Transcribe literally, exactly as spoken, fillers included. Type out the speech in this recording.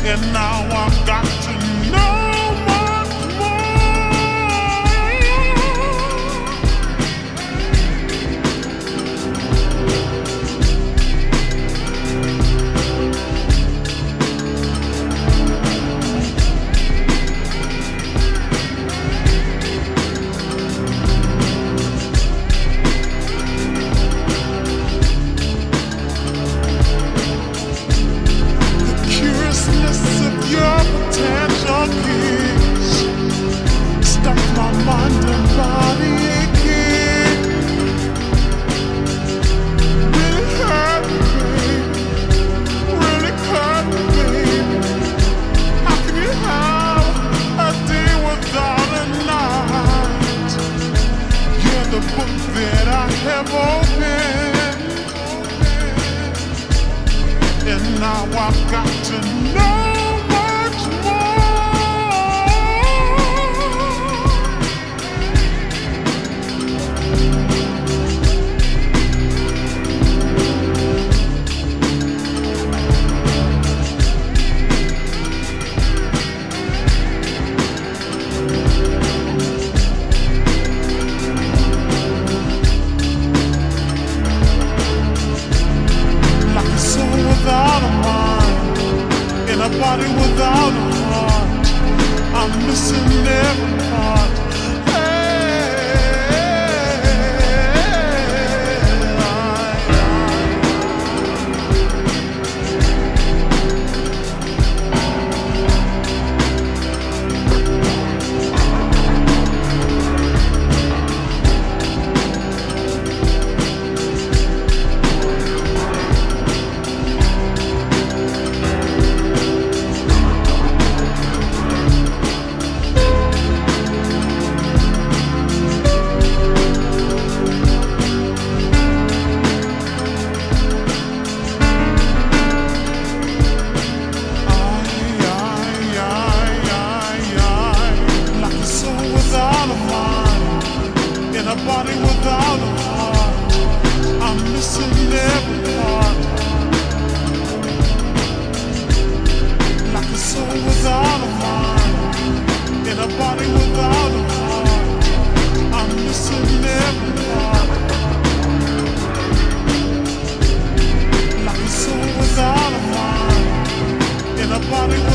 and now I've got to know much your potential keys stuck my mind and body aching. Really hurt me, baby. Really hurt me, baby. How can you have a day without a night? You're the book that I have opened, and now I've got to know. Without a mind, in a body without a heart, I'm missing every part. A body without a heart, I'm missing every part. Like a soul without a mind, in a body without a heart, I'm missing every part. Like a soul without a mind, in a body